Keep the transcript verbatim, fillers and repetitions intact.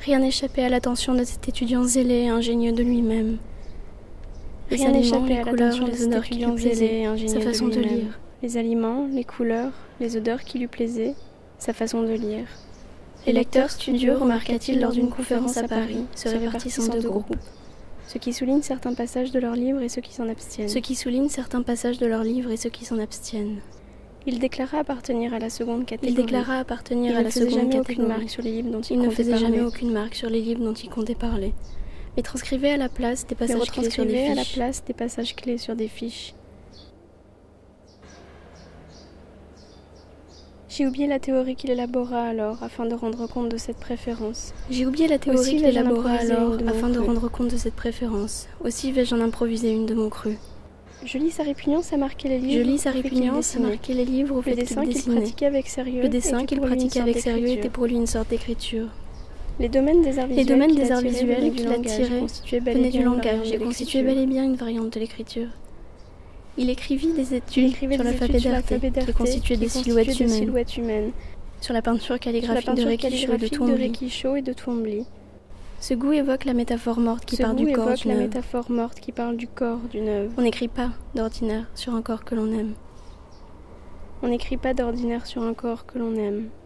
Rien n'échappait à l'attention de cet étudiant zélé et ingénieux de lui-même. Rien n'échappait à l'attention de cet étudiant zélé et ingénieux sa façon de de lui-même. lire. Les aliments, les couleurs, les odeurs qui lui plaisaient, sa façon de lire. Les lecteurs studieux, remarqua-t-il lors d'une conférence à Paris, se répartissent en deux groupes. Ceux qui soulignent certains passages de leurs livres et ceux qui s'en abstiennent. Ceux qui soulignent certains passages de leurs livres et ceux qui s'en abstiennent. Il déclara appartenir à la seconde catégorie. Il déclara appartenir il à la seconde catégorie. catégorie. Marque sur les livres dont il, il ne comptait faisait parler. jamais aucune marque sur les livres dont il comptait parler, mais transcrivait à la place des passages clés sur des fiches. à la place des passages clés sur des fiches. J'ai oublié la théorie qu'il élabora alors, afin de rendre compte de cette préférence. J'ai oublié la théorie Aussi qu'il vais-je en élabora improviser alors, une de mon afin de cru. rendre compte de cette préférence. Aussi vais-je en improviser une de mon cru. Je lis sa répugnance à marquer les livres. Je lis sa au fait qu'il répugnance à dessinait. marquer les livres au Le fait qu'il dessin qu'il dessinait. pratiquait avec sérieux. Le dessin était qu'il pour lui une pratiquait sorte avec sérieux d'écriture. était pour lui une sorte d'écriture. Les domaines des arts Les visuels domaines qui des arts l'attiraient visuels venaient qui du langage, l'attiraient constituaient bel et venaient bien du une langage variante et de constituaient l'écriture. bel et bien une variante de l'écriture. Il écrivit des Il études écrivait sur des l'alphabet études sur d'Arte l'alphabet d'Arte qui constituaient des silhouettes des humaines, silhouettes humaines, sur la peinture sur la calligraphique de peinture Réquichot et de calligraphique de Tourmbly. Réquichot et de Tourmbly. Ce goût évoque la métaphore morte qui Ce part goût du corps évoque d'une la œuvre. métaphore morte qui parle du corps d'une œuvre. On n'écrit pas, d'ordinaire, sur un corps que l'on aime. On n'écrit pas d'ordinaire sur un corps que l'on aime.